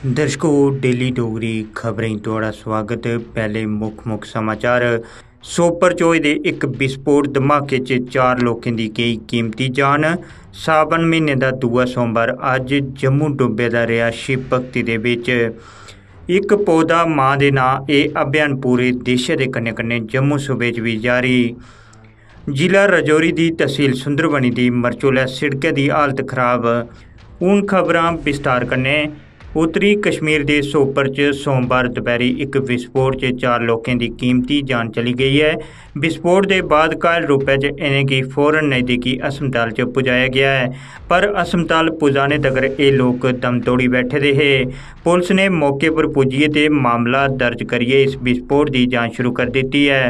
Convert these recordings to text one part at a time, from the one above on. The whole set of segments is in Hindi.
दर्शकों, डेली डोगरी खबरें थोड़ा स्वागत। पहले मुख समाचार। सोपर चोई दे एक विस्फोट धमाके च 4 लोगों की गई कीमती जान। सावन महीने का दूआ सोमवार अज जम्मू डुब्बे दा रहा शिव भगती दे विच। एक पौधा मां दे नां यह अभियान पूरे देश के कन्ने कन्ने जम्मू सूबे च भी जारी। जिला राजौरी की तहसील सुंदरबनी की मरचोला सिड़कै की हालत खराब। हूँ खबरां विस्तार कन्ने। उत्तरी कश्मीर के सोपर च सोमवार दोपहरी एक विस्फोट च 4 लोगों की कीमती जान चली गई है। विस्फोट के बाद घायल रूपै च इन्हें फौरन नज़दीकी अस्पताल च पुजाया गया है, पर अस्पताल पुजाने तक ये लोग दम तोड़ी बैठे दे हे। पुलिस ने मौके पर पुजिए ते मामला दर्ज करिए इस विस्फोट की जांच शुरू कर दी है।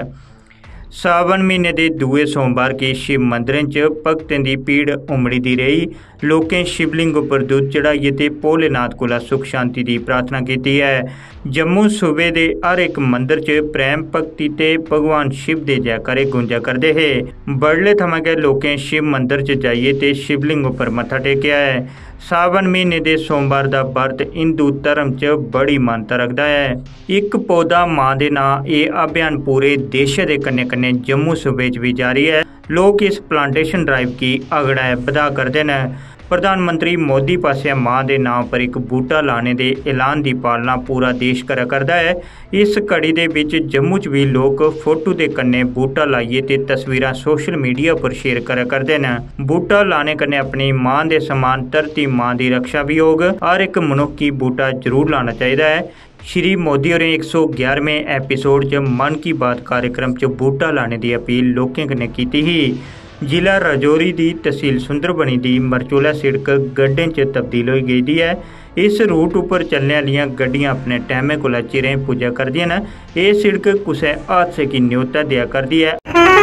सावन महीने के दूए सोमवार के शिव मंदिरों च भगतें की भीड़ उमड़ी दी रही। लोकें शिवलिंग पर दुद्ध चढ़ाइए ते भोलेनाथ कोला सुख शांति की प्रार्थना की है। जम्मू सूबे के हर एक मंदिर च प्रेम भगती ते भगवान शिव के जयकारे गूंजा करते है। बड़ले थमां गै लोकें शिव मंदिर च जाइए ते शिवलिंग पर मत्था टेकिया है। सावन महीने के सोमवार का व्रत हिंदू धर्म च बड़ी मानता रखता है। एक पौधा मां दे नां यह अभियान पूरे देश के कन्ने कन्ने जम्मू सूबे च भी जारी है। लोग इस प्लांटेशन ड्राइव की अगड़ा बधा करते हैं। प्रधानमंत्री मोदी पासे मां दे नाम पर एक बूटा लाने के ऐलान की पालना पूरा देश करा करता है। इस कड़ी दे विच जम्मू च भी लोग फोटो के कन्ने बूटा लाइए ते तस्वीरां सोशल मीडिया पर शेयर करा करते हैं। बूटा लाने कन्ने अपनी मां दे समान धरती मां की रक्षा भी होग। हर एक मनुख की बूटा जरूर लाना चाहिए है। श्री मोदी होरें 111वें एपीसोड च मन की बात कार्यक्रम च बूटा लाने की अपील लोगों कन्ने की ही। जिला राजौरी की तहसील सुंदरबनी की मरचोला सिड़क गड्ढें च तब्दील हो गई है। इस रूट उपर चलने वाली गड्डियां अपने टाइमें कोला चिरें पुजा करदियां न। यह सिड़क कुछ हादसे की न्योता दिया करती है।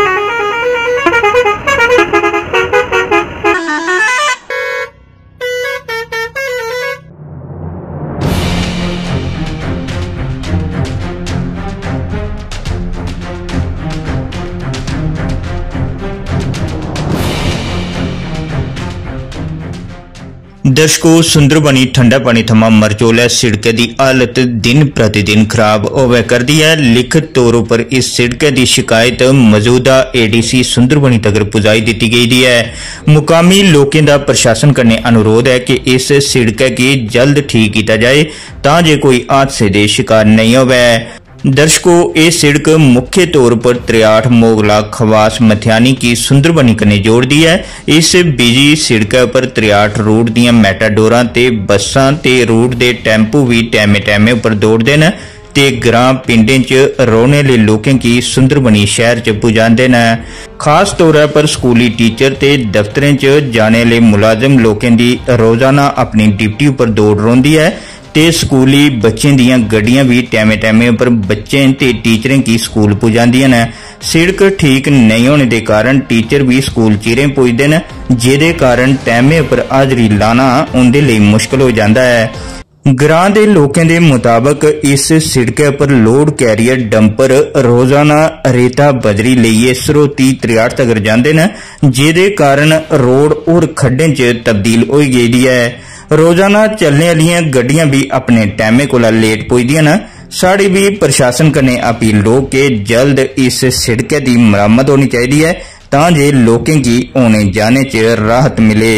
दर्शकों, सुंदरबनी ठंडा पानी थमां मरचोला सिड़क की हालत दिन प्रतिदिन खराब होवे करदी है। लिखित तौर पर इस सिड़क की शिकायत मौजूदा एडीसी सुंदरबनी तक पुजाई दी गई है। मुकामी लोगों का प्रशासन कन्ने अनुरोध है कि इस सिड़क की जल्द ठीक किया जाए तां जे कोई हादसे के शिकार नहीं होवे। दर्शकों, ये सड़क मुख्य तौर पर 63 मोगला खवास मथियानी की सुंदरबनी कने जोड़ती है। इस बिजी सड़क पर 63 रूट दियां मेटाडोरां ते बसां ते रूट दे टैंपू भी टाइमे पर दौड़ते हैं ते ग्रां पिंडें च रौहने वाले लोगों की सुंदरबनी शहर च पुजाते हैं। खास तौर पर स्कूली टीचर ते दफ्तरें च जाने वाले मुलाजम लोगों की रोजाना अपनी ड्यूटी पर दौड़ रही है ते स्कूली बच्चों दीयां गड्डियां भी टाइमे पर बच्चें ते टीचरें की स्कूल पुजांदियां न। सड़क ठीक नहीं होने के कारण टीचर भी स्कूल चिरें पुजदे न, जिहदे कारण टाइमे पर हाजरी लाना उनके लिए मुश्किल हो जाता है। ग्रां दे लोगों के मुताबक इस सड़क पर लोड कैरियर डंपर रोजाना रेता बजरी लेइए सरोती 63 तक जाते हैं, जिहदे कारण रोड और खड्डें च तब्दील हो गई है। रोजाना चलने वाली गड्डियां भी अपने टाइमे कोला लेट पुजदियां न। साड़ी भी प्रशासन कने अपील हो कि जल्द इस सड़क की मरम्मत होनी चाहिए है तां जे लोगों की आने जाने च राहत मिले।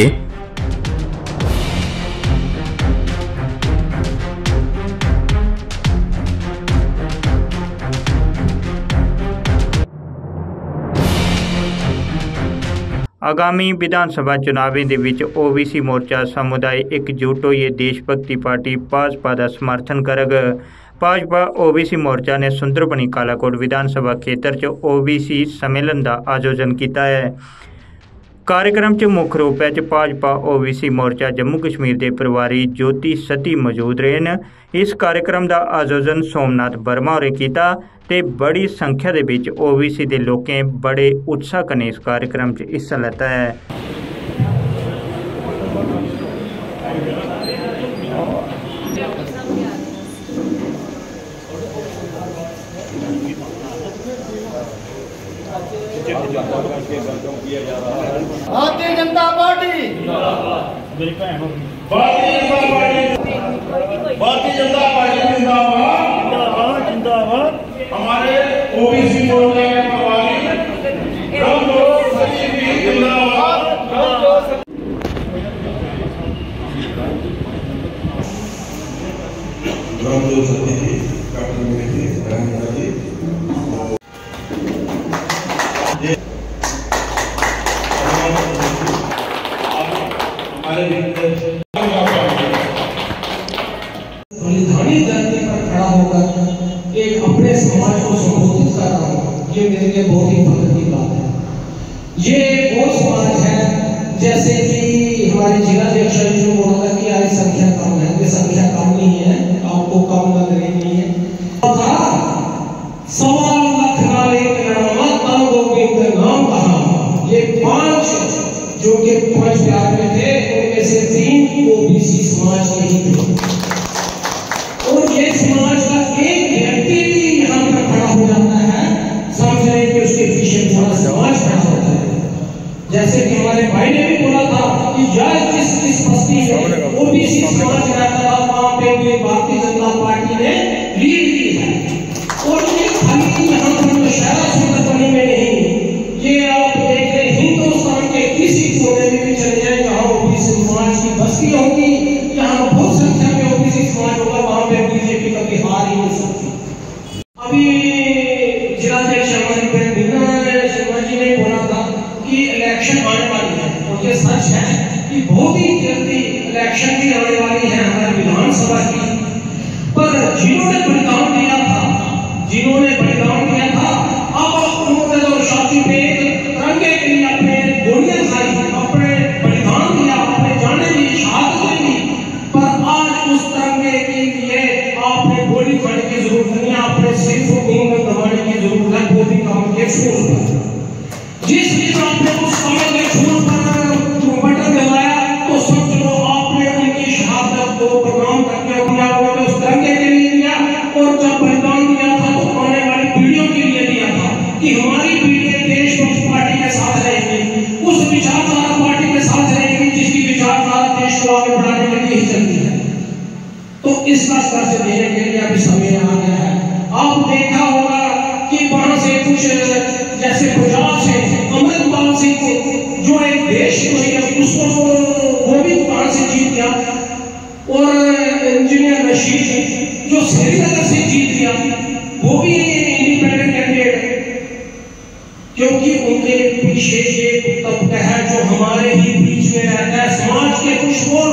आगामी विधानसभा चुनावों के विच ओबीसी मोर्चा समुदाय एकजुट होइए देशभक्ति पार्टी भाजपा का समर्थन करग। भाजपा ओबीसी मोर्चा ने सुंदरबनी कालाकोट विधानसभा खेत्र च ओबीसी सम्मेलन का आयोजन किया है। कार्यक्रम च मुख्य रूप से भाजपा ओबीसी मोर्चा जम्मू कश्मीर के प्रभारी ज्योति सती मौजूद रहे हैं। इस कार्यक्रम का आयोजन सोमनाथ वर्मा होरें किया ते बड़ी संख्या के विच ओबीसी के लोगों बड़े उत्साह कने इस कार्यक्रम च हिस्सा लेता है। भारतीय जनता पार्टी प्रोग्राम जो चलती थी कैप्टन में थी बलिदानी धरती पर खड़ा होकर एक अपने समाज को संबोधित कर रहा हूँ, ये मेरे लिए बहुत ही फख्र की बात है। ये वो समाज है जैसे कि हमारे जिला अध्यक्ष जो बोला था कि आज संख्या कम है, ये संख्या कम नहीं है, आपको कम लग रही नहीं है। 1.25 लाख एक नाम कहा, ये 5 जो कि 5 प्यार में थे उनमें से 3 ओबीसी समाज के ही थे। और ये समाज का एक व्यक्ति भी यहाँ पर खड़ा हो जाता है, समझ रहे कि उसके पीछे पूरा समाज खड़ा होता है। जैसे कि हमारे भाई ने भी बोला था कि जिस बस्ती में ओबीसी समाज रहता था वहां पे भी भारतीय जनता पार्टी ने लीड की है। और ये खाली यहाँ पर शहरा सुंदरबनी में नहीं, ये आप देख रहे हिंदुस्तान के किसी कोने में भी चले जाए जहाँ ओबीसी समाज की बस्ती होगी, यहाँ बहुत संख्या में ओबीसी समाज होगा, वहां पे बीजेपी कभी हार ही नहीं सकती। अभी जिलाध्यक्ष हमारी बहन मीना शर्मा जी ने बोला था कि इलेक्शन आने वाली है, और ये सच है कि बहुत ही जल्दी इलेक्शन भी आने वाली है हमारी विधानसभा की। पर जिन्होंने बलिदान दिया था, अब उन्होंने तो शादी पे तिरंगे के लिए अपने गोलियां खाई, अपने बलिदान दिया, अपने जाने दी, शहादत दी। पर आज उस तिरंगे के लिए आपने गोली खाने की जरूरत नहीं है, आपने सिर्फ उंगली दबाने की जरूरत है गोली कमल के फूल पर। जिस दिन आपने उस कमल के फूल पर बटन दबाया तो समझ लो आपने उनकी शहादत को प्रणाम करके अपने आप को उस तिरंगे के लिए दिया। और जब बलिदान दिया था तो आने वाली पीढ़ियों के लिए दिया था कि हमारी पीढ़ियां देशभक्त पार्टी के साथ रहेगी, उस विचारधारा पार्टी के साथ रहेगी जिसकी विचारधारा देश को आगे बढ़ाने के लिए ही चलती है। तो इसका कर्ज देने के लिए अभी समय आ गया है। आप देखा होगा कि वहां से कुछ जैसे पंजाब से अमृतपाल सिंह को जो एक देश उसको वो भी वहां से जीत गया, और इंजीनियर रशीद जो श्रीनगर से जीत गया वो भी इंडिपेंडेंट कैंडिडेट, क्योंकि उनके पीछे एक तबका है जो हमारे ही बीच में रहता है। समाज के कुछ वो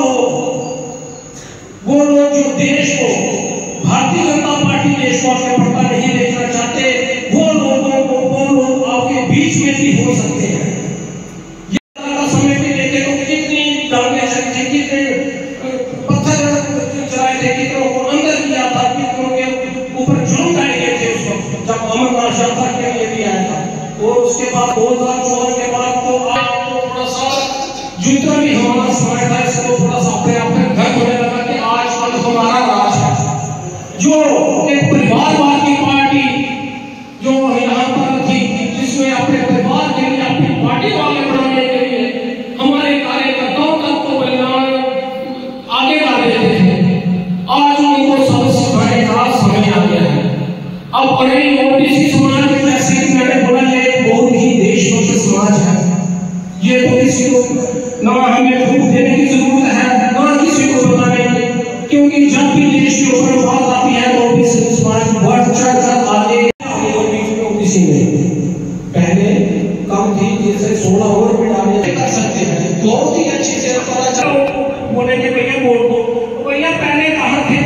लोग जो देश को, भारतीय जनता पार्टी देश को आगे बढ़ता नहीं देखना चाहते, वो लोग आपके बीच में भी हो सकते हैं। समय भी देखे तो कितनी डांगे चली थी, कितने पत्थर चलाए थे, कितनों को अंदर किया था, कितनों के ऊपर जुल्म डाले गए थे उस वक्त जब अमरनाथ यात्रा के लिए भी आया था। और उसके बाद 2014 के बाद तो आपको थोड़ा सा जितना भी हमारा समय था इसको थोड़ा सा अपने आप में घर होने लगा कि आजकल हमारा राज है, जो एक परिवारवाद की पार्टी जो यहाँ पर थी, जिसमें अपने परिवार के लिए, अपनी पार्टी को आगे बढ़ाने के लिए हमारे कार्यकर्ताओं तक तो बलिदान आगे बढ़ देते थे, आज उनको सबक सिखाने का समय आ गया है। अब ओबीसी समाज में जैसे कि मैंने बोला ये बहुत ही देशभक्त समाज है, ये तो किसी को ना हमें प्रूफ देने की जरूरत है ना किसी को बताने की, क्योंकि जब भी देश के ऊपर बात आती है तो ओबीसी समाज बढ़ चढ़ आगे। ओबीसी में पहले कम थी, जैसे 16 और भी डाले कर सकते हैं, बहुत ही अच्छे से पता चलो बोलेंगे भैया वोट दो, भैया पहले कहाँ थे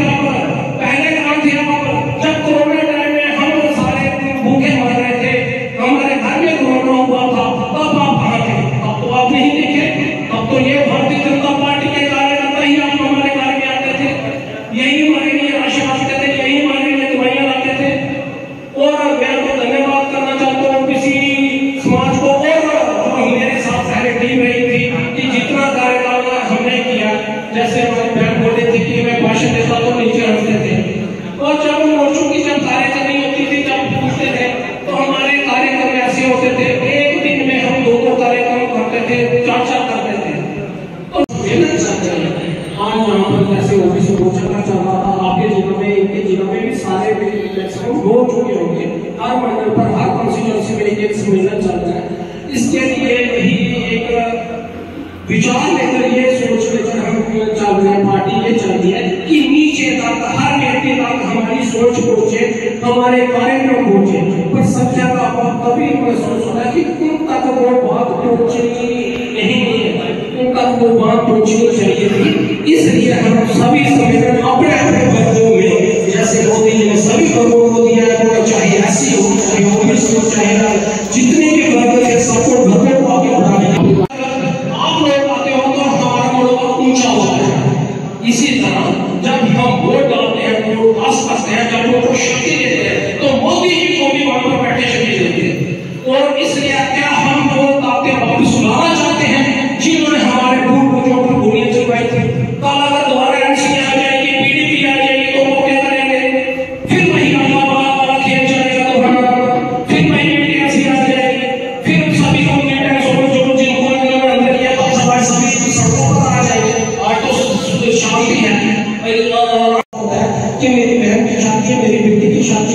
जब कोरोना टाइम में हम सारे भूखे मर रहे थे, हमारे घर में कोरोना हुआ था, तब आप कहाँ थे? अब तो आप नहीं देखे, अब तो ये भारतीय जनता पार्टी के कार्यकर्ता ही आप हमारे घर में आते थे, यही हमारे लिए राशन आते थे, यही हमारे लिए दवाइयां लाते थे। और मैं तो धन्यवाद करना चाहता हूँ किसी समाज को और जो मेरे साथ पहले टीम रही थी कि जितना कार्यकाल हमने किया, जैसे हमारी बहन बोल रही थी कि मैं भाषण देता तो नीचे हटते थे, और जब मोर्चों की जब कार्यक्रम होती थी जब पूछते थे तो हमारे कार्यक्रम ऐसे होते थे, एक दिन में हम 2 कार्यक्रम करते थे, 4 करते थे। तो आज यहाँ पर जैसे ओबीसी मोर्चा का चल रहा था, आपके जिलों में, इनके जिलों में भी सारे मैक्सिमम हो चुके होंगे, हर मंडल पर हर कॉन्स्टिट्यूंसी में एक सम्मेलन चल रहा है। इसके लिए यही एक विचार लेकर, ये सोच लेकर हम चल रहे हैं, पार्टी ये चल रही है कि नीचे तक हर व्यक्ति का सोच पहुंचे, हमारे कार्यक्रम पहुंचे, पर सत्या का बात कभी महसूस होता कि उन तक वो बात पहुंचनी नहीं है, उन तक वो बात पहुंचनी चाहिए थी। इसलिए हम सभी संगठन अपने अपने वर्गों में, जैसे मोदी जी ने सभी वर्गों को दिया है, चाहे एससी हो, चाहे ओबीसी हो, चाहे जितने भी वर्ग है, सबको वर्गों को आगे बढ़ाने। आप लोग आते हो तो हमारा मनोबल ऊंचा होता है। इसी तरह जब हम वोट डालते हैं, वोट पास करते हैं, जब वोट को शक्ति देते हैं, तो मोदी जी को भी वहां पर बैठे शक्ति देते हैं। और इसलिए क्या हम वो ताकतें वापस लाना चाहते हैं जिन्होंने हमारे पूर्वजों पर गोलियां चलवाई थी? कल अगर दोबारा एनसी आ जाएगी, पीडीपी आ जाएगी, तो वो क्या करेंगे? फिर वही अहमदाबाद वाला खेल चलेगा दोबारा, फिर वही एनसी आ जाएगी, फिर सभी को जो जिनको अंदर किया तो सभी सड़कों पर आ जाएंगे। आज तो शांति है कि मेरी बहन की शादी है, मेरी बेटी की शादी